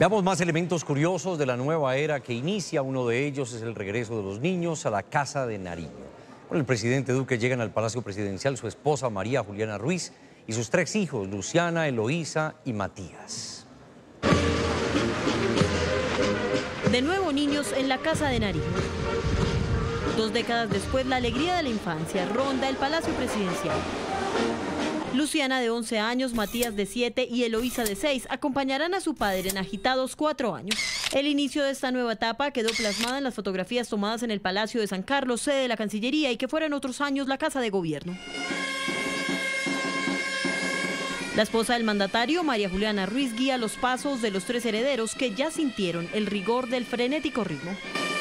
Veamos más elementos curiosos de la nueva era que inicia. Uno de ellos es el regreso de los niños a la Casa de Nariño. Con el presidente Duque llegan al Palacio Presidencial su esposa María Juliana Ruiz y sus 3 hijos, Luciana, Eloísa y Matías. De nuevo niños en la Casa de Nariño. 2 décadas después, la alegría de la infancia ronda el Palacio Presidencial. Luciana, de 11 años, Matías, de 7 y Eloísa, de 6, acompañarán a su padre en agitados 4 años. El inicio de esta nueva etapa quedó plasmada en las fotografías tomadas en el Palacio de San Carlos, sede de la Cancillería, y que fuera en otros años la Casa de Gobierno. La esposa del mandatario, María Juliana Ruiz, guía los pasos de los 3 herederos que ya sintieron el rigor del frenético ritmo.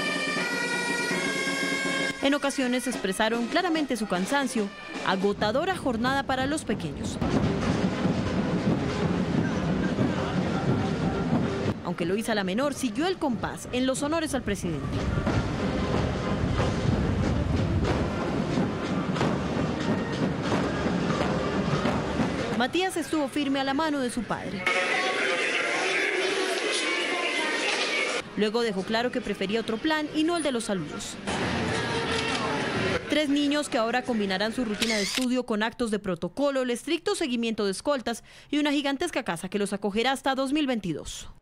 En ocasiones expresaron claramente su cansancio, agotadora jornada para los pequeños. Aunque Eloísa, la menor, siguió el compás en los honores al presidente. Matías estuvo firme a la mano de su padre. Luego dejó claro que prefería otro plan y no el de los saludos. 3 niños que ahora combinarán su rutina de estudio con actos de protocolo, el estricto seguimiento de escoltas y una gigantesca casa que los acogerá hasta 2022.